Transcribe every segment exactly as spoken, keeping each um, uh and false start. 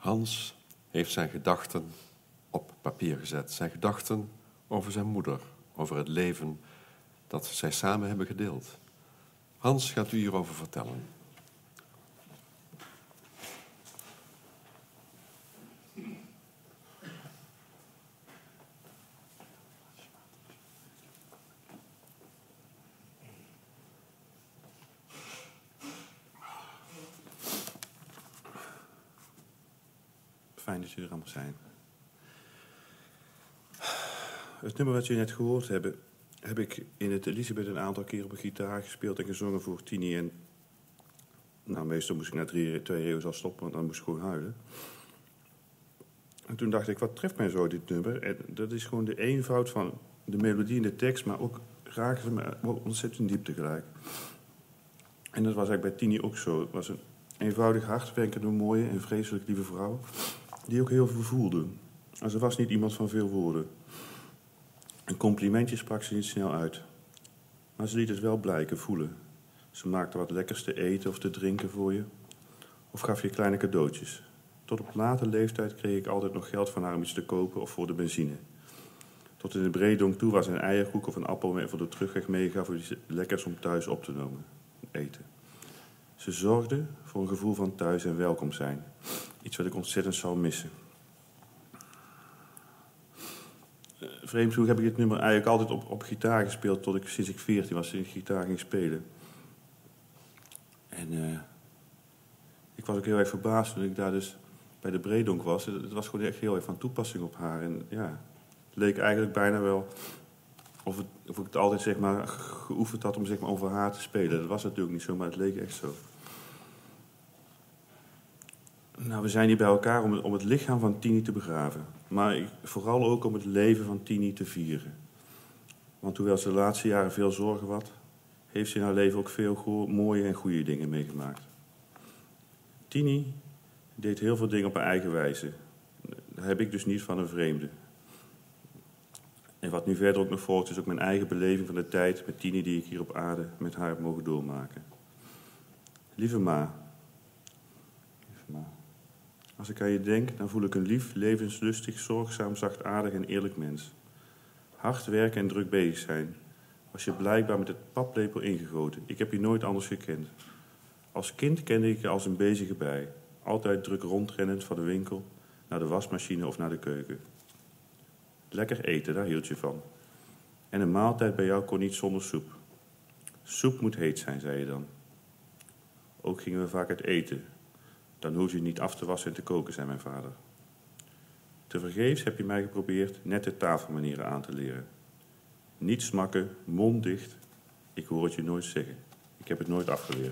Hans heeft zijn gedachten op papier gezet. Zijn gedachten over zijn moeder, over het leven dat zij samen hebben gedeeld. Hans gaat u hierover vertellen. Fijn dat jullie er allemaal zijn. Het nummer wat jullie net gehoord hebben, heb ik in het Elisabeth een aantal keer op een gitaar gespeeld en gezongen voor Tini. En nou, meestal moest ik na drie, twee eeuwen al stoppen, want dan moest ik gewoon huilen. En toen dacht ik, wat treft mij zo dit nummer? En dat is gewoon de eenvoud van de melodie en de tekst, maar ook raken ze me ontzettend diep tegelijk. En dat was eigenlijk bij Tini ook zo. Het was een eenvoudig, hardwerkende, mooie en vreselijk lieve vrouw, die ook heel veel voelde. En ze was niet iemand van veel woorden. Een complimentje sprak ze niet snel uit. Maar ze liet het wel blijken, voelen. Ze maakte wat lekkers te eten of te drinken voor je. Of gaf je kleine cadeautjes. Tot op late leeftijd kreeg ik altijd nog geld van haar om iets te kopen of voor de benzine. Tot in de Bredonk toe was een eierkoek of een appel voor de terugweg meegaf voor iets lekkers om thuis op te nemen. Eten. Ze zorgde voor een gevoel van thuis en welkom zijn. Iets wat ik ontzettend zou missen. Vreemd genoeg heb ik dit nummer eigenlijk altijd op, op gitaar gespeeld tot ik sinds ik veertien was, sinds ik gitaar ging spelen. En uh, ik was ook heel erg verbaasd toen ik daar dus bij de Bredonk was. Het was gewoon echt heel erg van toepassing op haar. En ja, het leek eigenlijk bijna wel of, het, of ik het altijd zeg maar geoefend had om zeg maar over haar te spelen. Dat was natuurlijk niet zo, maar het leek echt zo. Nou, we zijn hier bij elkaar om het, om het lichaam van Tini te begraven. Maar ik, vooral ook om het leven van Tini te vieren. Want hoewel ze de laatste jaren veel zorgen had, heeft ze in haar leven ook veel go- mooie en goede dingen meegemaakt. Tini deed heel veel dingen op haar eigen wijze. Dat heb ik dus niet van een vreemde. En wat nu verder ook nog volgt, is ook mijn eigen beleving van de tijd met Tini die ik hier op aarde met haar heb mogen doormaken. Lieve Ma. Lieve Ma. Als ik aan je denk, dan voel ik een lief, levenslustig, zorgzaam, zachtaardig en eerlijk mens. Hard werken en druk bezig zijn. Was je blijkbaar met het paplepel ingegoten. Ik heb je nooit anders gekend. Als kind kende ik je als een bezige bij. Altijd druk rondrennend van de winkel naar de wasmachine of naar de keuken. Lekker eten, daar hield je van. En een maaltijd bij jou kon niet zonder soep. Soep moet heet zijn, zei je dan. Ook gingen we vaak uit eten. Dan hoef je niet af te wassen en te koken, zei mijn vader. Tevergeefs heb je mij geprobeerd nette tafelmanieren aan te leren. Niet smakken, mond dicht. Ik hoor het je nooit zeggen. Ik heb het nooit afgeleerd.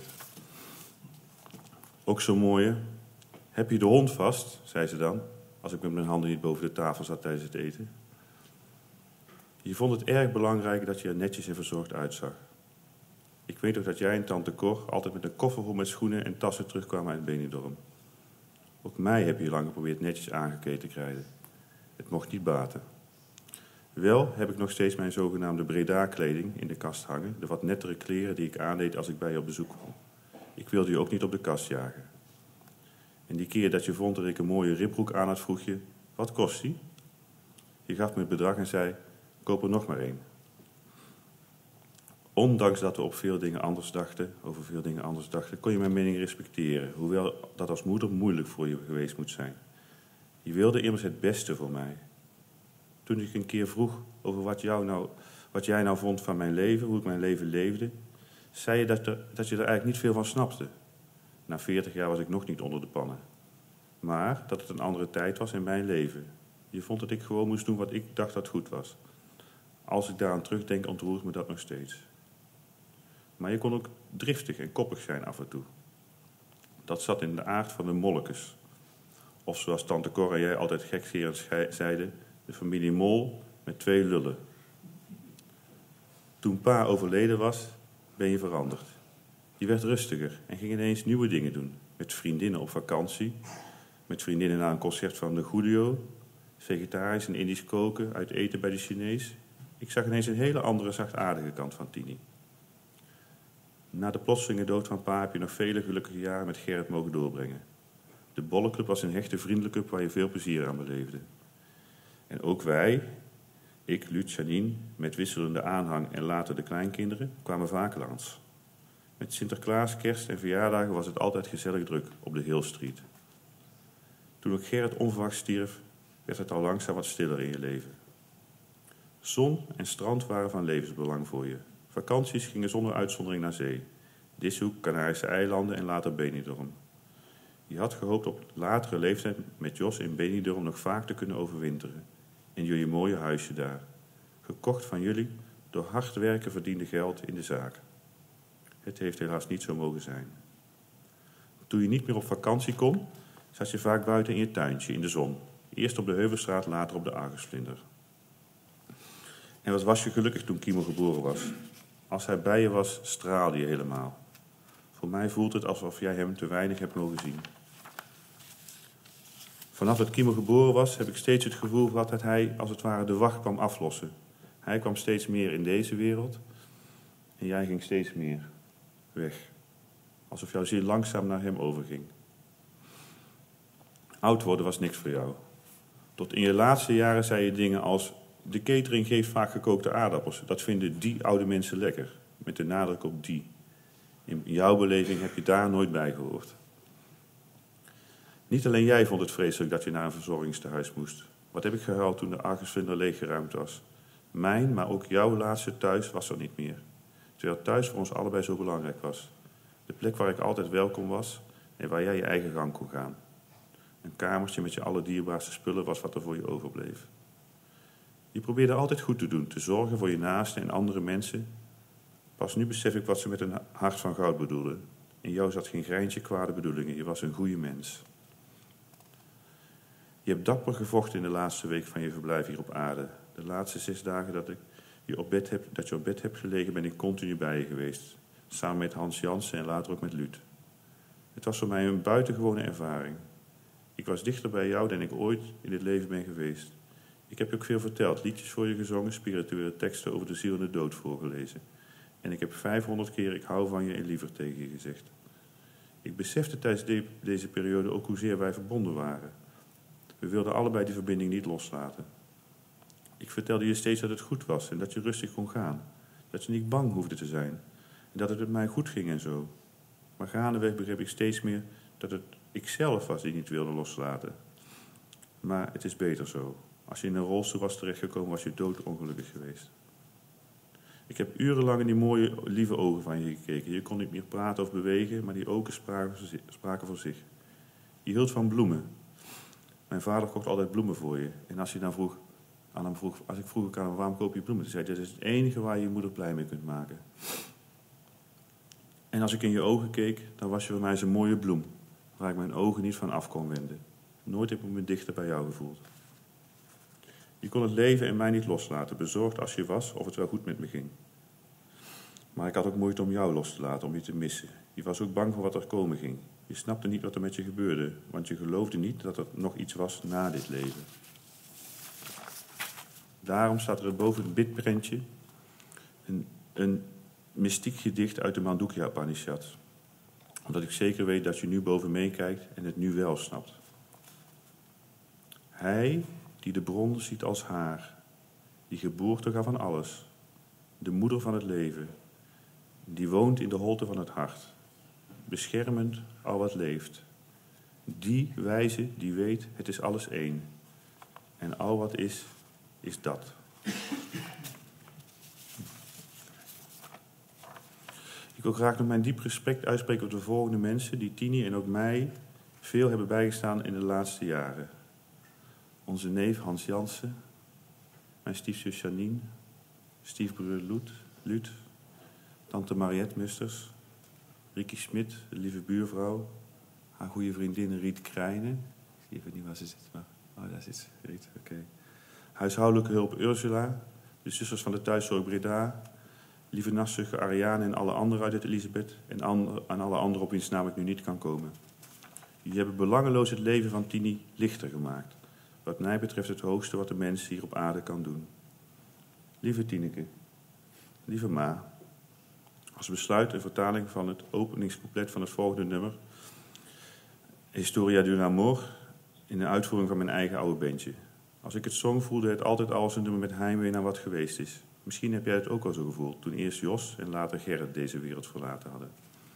Ook zo'n mooie. Heb je de hond vast, zei ze dan, als ik met mijn handen niet boven de tafel zat tijdens het eten. Je vond het erg belangrijk dat je er netjes en verzorgd uitzag. Ik weet ook dat jij en tante Cor altijd met een koffer vol met schoenen en tassen terugkwamen uit Benidorm. Ook mij heb je lang geprobeerd netjes aangekleed te krijgen. Het mocht niet baten. Wel heb ik nog steeds mijn zogenaamde Breda-kleding in de kast hangen, de wat nettere kleren die ik aandeed als ik bij je op bezoek kwam. Ik wilde je ook niet op de kast jagen. En die keer dat je vond dat ik een mooie ribbroek aan had, vroeg je, wat kost die? Je gaf me het bedrag en zei, koop er nog maar één. Ondanks dat we op veel dingen anders dachten, over veel dingen anders dachten, kon je mijn mening respecteren, hoewel dat als moeder moeilijk voor je geweest moet zijn. Je wilde immers het beste voor mij. Toen ik een keer vroeg over wat, jou nou, wat jij nou vond van mijn leven, hoe ik mijn leven leefde, zei je dat, er, dat je er eigenlijk niet veel van snapte. Na veertig jaar was ik nog niet onder de pannen. Maar dat het een andere tijd was in mijn leven. Je vond dat ik gewoon moest doen wat ik dacht dat goed was. Als ik daaraan terugdenk, ontroert me dat nog steeds. Maar je kon ook driftig en koppig zijn af en toe. Dat zat in de aard van de molkes. Of zoals tante Cor en jij altijd gekscherend zeiden, de familie Mol met twee lullen. Toen pa overleden was, ben je veranderd. Je werd rustiger en ging ineens nieuwe dingen doen. Met vriendinnen op vakantie, met vriendinnen naar een concert van de Guido, vegetarisch en Indisch koken, uit eten bij de Chinees. Ik zag ineens een hele andere zachtaardige kant van Tini. Na de plotselinge dood van pa heb je nog vele gelukkige jaren met Gerrit mogen doorbrengen. De Bollenclub was een hechte vriendenclub waar je veel plezier aan beleefde. En ook wij, ik, Luut, Janine, met wisselende aanhang en later de kleinkinderen, kwamen vaak langs. Met Sinterklaas, kerst en verjaardagen was het altijd gezellig druk op de Hill Street. Toen ook Gerrit onverwachts stierf, werd het al langzaam wat stiller in je leven. Zon en strand waren van levensbelang voor je. Vakanties gingen zonder uitzondering naar zee. Dishoek, Canarische eilanden en later Benidorm. Je had gehoopt op latere leeftijd met Jos in Benidorm nog vaak te kunnen overwinteren. In jullie mooie huisje daar. Gekocht van jullie door hard werken verdiende geld in de zaak. Het heeft helaas niet zo mogen zijn. Toen je niet meer op vakantie kon, zat je vaak buiten in je tuintje in de zon. Eerst op de Heuvelstraat, later op de Argusvlinder. En wat was je gelukkig toen Kimo geboren was. Als hij bij je was, straalde je helemaal. Voor mij voelt het alsof jij hem te weinig hebt mogen zien. Vanaf dat Kimo geboren was, heb ik steeds het gevoel gehad dat hij als het ware de wacht kwam aflossen. Hij kwam steeds meer in deze wereld en jij ging steeds meer weg. Alsof jouw ziel langzaam naar hem overging. Oud worden was niks voor jou. Tot in je laatste jaren zei je dingen als: de catering geeft vaak gekookte aardappels. Dat vinden die oude mensen lekker. Met de nadruk op die. In jouw beleving heb je daar nooit bij gehoord. Niet alleen jij vond het vreselijk dat je naar een verzorgingstehuis moest. Wat heb ik gehuild toen de Argusvlinder leeggeruimd was. Mijn, maar ook jouw laatste thuis was er niet meer. Terwijl thuis voor ons allebei zo belangrijk was. De plek waar ik altijd welkom was en waar jij je eigen gang kon gaan. Een kamertje met je allerdierbaarste spullen was wat er voor je overbleef. Je probeerde altijd goed te doen, te zorgen voor je naasten en andere mensen. Pas nu besef ik wat ze met een hart van goud bedoelden. In jou zat geen greintje kwade bedoelingen, je was een goede mens. Je hebt dapper gevochten in de laatste week van je verblijf hier op aarde. De laatste zes dagen dat, ik je, op bed heb, dat je op bed hebt gelegen, ben ik continu bij je geweest. Samen met Hans Jansen en later ook met Luut. Het was voor mij een buitengewone ervaring. Ik was dichter bij jou dan ik ooit in dit leven ben geweest. Ik heb je ook veel verteld, liedjes voor je gezongen, spirituele teksten over de ziel en de dood voorgelezen. En ik heb vijfhonderd keer ik hou van je en liever tegen je gezegd. Ik besefte tijdens de, deze periode ook hoezeer wij verbonden waren. We wilden allebei die verbinding niet loslaten. Ik vertelde je steeds dat het goed was en dat je rustig kon gaan. Dat je niet bang hoefde te zijn. En dat het met mij goed ging en zo. Maar gaandeweg begreep ik steeds meer dat het ikzelf was die niet wilde loslaten. Maar het is beter zo. Als je in een rolstoel was terechtgekomen, was je doodongelukkig geweest. Ik heb urenlang in die mooie, lieve ogen van je gekeken. Je kon niet meer praten of bewegen, maar die ogen spraken voor zich. Je hield van bloemen. Mijn vader kocht altijd bloemen voor je. En als, je dan vroeg, aan hem vroeg, als ik vroeg aan hem, waarom koop je bloemen? Dan zei hij, dit is het enige waar je je moeder blij mee kunt maken. En als ik in je ogen keek, dan was je voor mij zo'n mooie bloem. Waar ik mijn ogen niet van af kon wenden. Nooit heb ik me dichter bij jou gevoeld. Je kon het leven en mij niet loslaten, bezorgd als je was of het wel goed met me ging. Maar ik had ook moeite om jou los te laten, om je te missen. Je was ook bang voor wat er komen ging. Je snapte niet wat er met je gebeurde, want je geloofde niet dat er nog iets was na dit leven. Daarom staat er boven het bidprentje een, een mystiek gedicht uit de Mandukya Upanishad. Omdat ik zeker weet dat je nu boven meekijkt en het nu wel snapt. Hij die de bron ziet als haar, die geboorte gaf aan alles, de moeder van het leven, die woont in de holte van het hart, beschermend al wat leeft. Die wijze die weet, het is alles één. En al wat is, is dat. Ik wil graag nog mijn diep respect uitspreken op de volgende mensen die Tini en ook mij veel hebben bijgestaan in de laatste jaren. Onze neef Hans Jansen, mijn stiefzus Janine, stiefbroer Luut, Luut, tante Mariette Musters, Ricky Smit, de lieve buurvrouw, haar goede vriendin Riet Krijnen. Ik zie even niet waar ze zit, maar oh, daar zit ze, Riet, oké. Okay. Huishoudelijke hulp Ursula, de zusters van de thuiszorg Breda, lieve nachtzuster Ariane en alle anderen uit het Elisabeth en aan alle anderen op wiens naam ik nu niet kan komen. Jullie hebben belangeloos het leven van Tini lichter gemaakt. Wat mij betreft het hoogste wat de mens hier op aarde kan doen. Lieve Tineke, lieve Ma, als besluit en vertaling van het openingscouplet van het volgende nummer Historia d'un Amor in de uitvoering van mijn eigen oude bandje. Als ik het zong, voelde het altijd als een nummer met heimwee naar wat geweest is. Misschien heb jij het ook al zo gevoeld, toen eerst Jos en later Gerrit deze wereld verlaten hadden.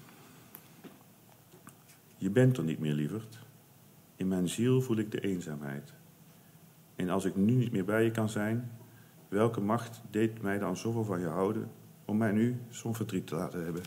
Je bent er niet meer, lieverd. In mijn ziel voel ik de eenzaamheid. En als ik nu niet meer bij je kan zijn, welke macht deed mij dan zoveel van je houden om mij nu zo'n verdriet te laten hebben?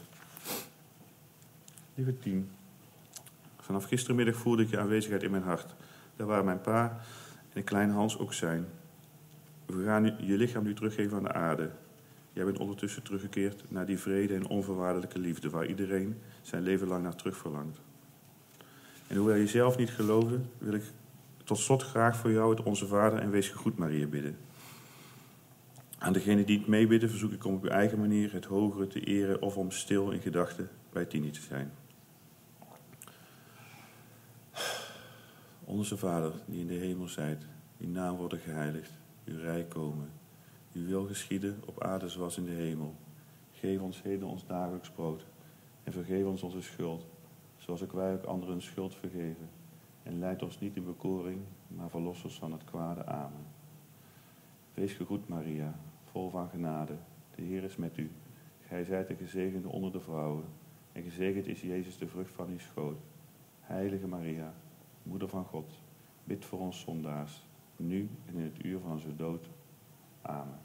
Lieve Tien, vanaf gistermiddag voelde ik je aanwezigheid in mijn hart. Daar waar mijn pa en de kleine Hans ook zijn. We gaan je lichaam nu teruggeven aan de aarde. Jij bent ondertussen teruggekeerd naar die vrede en onvoorwaardelijke liefde waar iedereen zijn leven lang naar terug verlangt. En hoewel je zelf niet geloofde, wil ik tot slot graag voor jou het Onze Vader en Wees gegroet Maria bidden. Aan degenen die het meebidden verzoek ik om op uw eigen manier het hogere te eren of om stil in gedachten bij Tini te zijn. Onze Vader, die in de hemel zijt, uw naam worden geheiligd, uw rijk komen. Uw wil geschieden op aarde zoals in de hemel. Geef ons heden ons dagelijks brood en vergeef ons onze schuld, zoals ook wij ook anderen schuld vergeven. En leid ons niet in bekoring, maar verlos ons van het kwade. Amen. Wees gegroet Maria, vol van genade. De Heer is met u. Gij zijt de gezegende onder de vrouwen. En gezegend is Jezus de vrucht van uw schoot. Heilige Maria, Moeder van God, bid voor ons zondaars, nu en in het uur van onze dood. Amen.